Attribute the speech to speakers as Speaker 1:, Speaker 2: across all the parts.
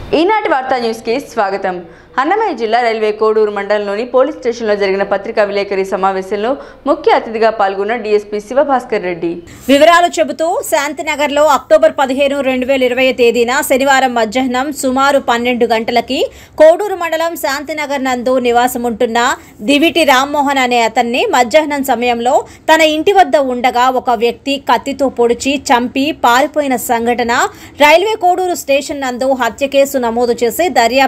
Speaker 1: ఈనాటి వార్తా న్యూస్ కి స్వాగతం. అన్నమయ్య జిల్లా రైల్వే కోడూరు మండలంలోని పోలీస్ స్టేషన్లో జరిగిన పత్రికా విలేకరి సమావేశంలో ముఖ్య అతిథిగా పాల్గొన్న డీఎస్పీ శివభాస్కర్ రెడ్డి
Speaker 2: వివరాలు చెబుతూ శాంతినగర్లో అక్టోబర్ 15, 2020 తేదీన శనివారం మధ్యాహ్నం సుమారు 12 గంటలకి కోడూరు మండలం శాంతినగర్ నందు నివాసముంటున్న దివిటి రామ్మోహన్ అనే అతన్ని మధ్యాహ్నం సమయంలో తన ఇంటి వద్ద ఉండగా ఒక వ్యక్తి కత్తితో పొడిచి చంపి పారిపోయిన సంఘటన రైల్వే కోడూరు స్టేషన్ నందు హత్య కేసు నమోదు చేసి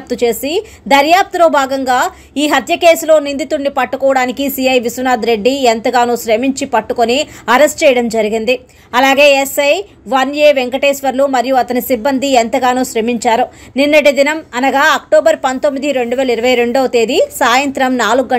Speaker 2: దర్యాప్తులో భాగంగా ఈ హత్య కేసులో నిందితుడిని పట్టుకోవడానికి సిఐ విశ్వనాథ్ రెడ్డి ఎంతగానో శ్రమించి పట్టుకొని అరెస్ట్ చేయడం జరిగింది. అలాగే ఎస్ఐ 1A వెంకటేశ్వర్లు మరియు అతని సిబ్బంది ఎంతగానో శ్రమించారు. నిన్నటి దినం అనగా అక్టోబర్ 19, 2022 తేదీ సాయంత్రం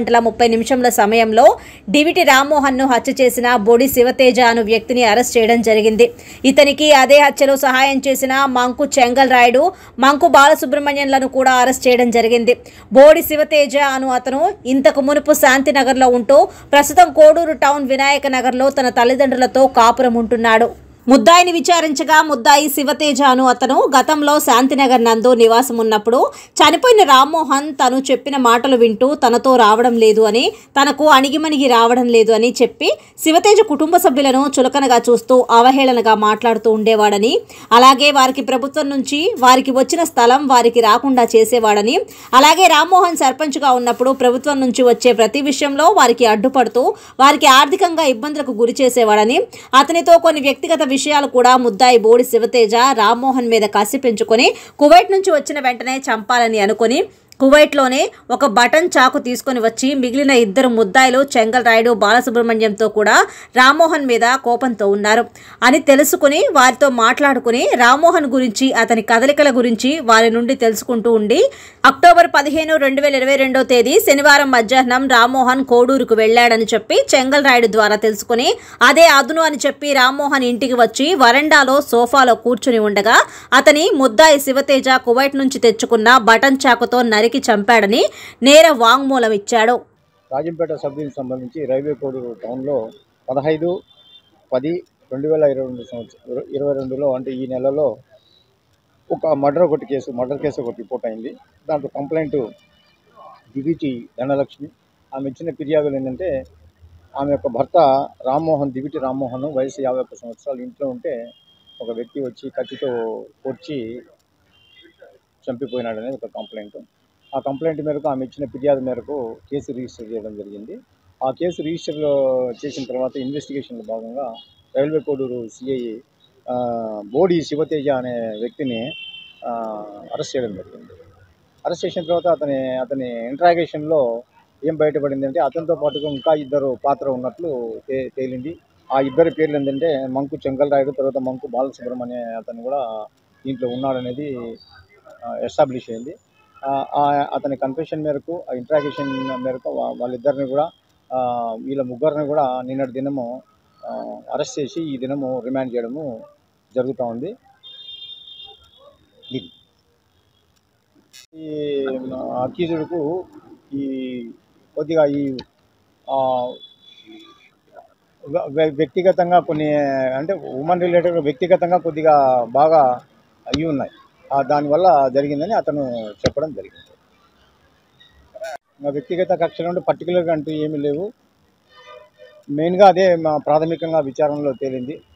Speaker 2: 4:30 సమయంలో డివిటి రామ్మోహన్ ను హత్య చేసిన బొడి శివతేజ అను వ్యక్తిని అరెస్ట్ చేయడం జరిగింది. ఇతనికి అదే హత్యలో సహాయం చేసిన మంకు చెంగల్ రాయుడు, మంకు బాలసుబ్రహ్మణ్యంలను కూడా అరెస్ట్ చేయడం జరిగింది. బోడి శివతేజ అను అతను ఇంతకు మునుపు శాంతినగర్లో ఉంటూ ప్రస్తుతం కోడూరు టౌన్ వినాయక నగర్లో తన తల్లిదండ్రులతో కాపురం ఉంటున్నాడు. ముద్దాయిని విచారించగా ముద్దాయి శివతేజ అను అతను గతంలో శాంతినగర్ నందు నివాసం ఉన్నప్పుడు చనిపోయిన రామ్మోహన్ తను చెప్పిన మాటలు వింటూ తనతో రావడం లేదు అని, తనకు అణిగిమణిగి రావడం లేదు అని చెప్పి శివతేజ కుటుంబ సభ్యులను చులకనగా చూస్తూ అవహేళనగా మాట్లాడుతూ ఉండేవాడని, అలాగే వారికి ప్రభుత్వం నుంచి వారికి వచ్చిన స్థలం వారికి రాకుండా చేసేవాడని, అలాగే రామ్మోహన్ సర్పంచ్గా ఉన్నప్పుడు ప్రభుత్వం నుంచి వచ్చే ప్రతి విషయంలో వారికి అడ్డుపడుతూ వారికి ఆర్థికంగా ఇబ్బందులకు గురి చేసేవాడని, అతనితో కొన్ని వ్యక్తిగత విషయాలు కూడా ముద్దాయి బోడి శివతేజ రామ్మోహన్ మీద కసి పెంచుకొని కువైట్ నుంచి వచ్చిన వెంటనే చంపాలని అనుకుని కువైట్లోనే ఒక బటన్ చాకు తీసుకొని వచ్చి మిగిలిన ఇద్దరు ముద్దాయిలు చెంగల్ రాయుడు, బాలసుబ్రహ్మణ్యంతో కూడా రామ్మోహన్ మీద కోపంతో ఉన్నారు అని తెలుసుకుని వారితో మాట్లాడుకుని రామ్మోహన్ గురించి అతని కదలికల గురించి వారి నుండి తెలుసుకుంటూ ఉండి అక్టోబర్ 15, 2022 తేదీ శనివారం మధ్యాహ్నం రామ్మోహన్ కోడూరుకు వెళ్లాడని చెప్పి చెంగల్ రాయుడు ద్వారా తెలుసుకుని అదే అదును అని చెప్పి రామ్మోహన్ ఇంటికి వచ్చి వరండాలో సోఫాలో కూర్చుని ఉండగా అతని ముద్దాయి శివతేజ కువైట్ నుంచి తెచ్చుకున్న బటన్ చాకుతో నరికి చంపాడని నేర వాంగ్మూలం ఇచ్చాడు.
Speaker 3: రాజంపేట సబ్ డివిజన్ సంబంధించి రైల్వే కోడూరు టౌన్లో 15/10/2022 అంటే ఈ నెలలో ఒక మర్డర్ కేసు ఒకటి రిపోర్ట్ అయింది. దాంట్లో కంప్లైంట్ దివిటి ధనలక్ష్మి. ఆమె ఇచ్చిన ఫిర్యాదులు ఏంటంటే ఆమె యొక్క భర్త దివిటి రామ్మోహన్ వయసు 51 సంవత్సరాలు ఇంట్లో ఉంటే ఒక వ్యక్తి వచ్చి కత్తితో పొడిచి చంపిపోయినాడనేది ఒక కంప్లైంట్. ఆ కంప్లైంట్ మేరకు ఆమె ఇచ్చిన ఫిర్యాదు మేరకు కేసు రిజిస్టర్ చేయడం జరిగింది. ఆ కేసు రిజిస్టర్ చేసిన తర్వాత ఇన్వెస్టిగేషన్లో భాగంగా రైల్వే కోడూరు సిఐ బోడి శివతేజ అనే వ్యక్తిని అరెస్ట్ చేయడం జరిగింది. అరెస్ట్ చేసిన తర్వాత అతని ఇంట్రాగేషన్లో ఏం బయటపడింది అంటే అతనితో పాటుగా ఇంకా ఇద్దరు పాత్ర ఉన్నట్లు తేలింది. ఆ ఇద్దరి పేర్లు ఏంటంటే మంకు చెంగల్ రాయుడు, తర్వాత మంకు బాలసుబ్రహ్మణ్య అతను కూడా దీంట్లో ఉన్నాడనేది ఎస్టాబ్లిష్ అయింది. అతని కన్ఫెషన్ మేరకు, ఆ ఇంట్రాగేషన్ మేరకు వాళ్ళిద్దరిని కూడా వీళ్ళ ముగ్గురిని కూడా నిన్నటి దినము అరెస్ట్ చేసి ఈ దినము రిమాండ్ చేయడము జరుగుతూ ఉంది. ఈ అక్యూజ్డ్కు ఈ కొద్దిగా ఈ వ్యక్తిగతంగా కొన్ని అంటే ఉమెన్ రిలేటెడ్ వ్యక్తిగతంగా కొద్దిగా బాగా అయ్యి ఉన్నాయి. దానివల్ల జరిగిందని అతను చెప్పడం జరిగింది. వ్యక్తిగత కక్షలు అంటే పర్టికులర్గా అంటూ ఏమీ లేవు. మెయిన్గా అదే ప్రాథమికంగా విచారణలో తేలింది.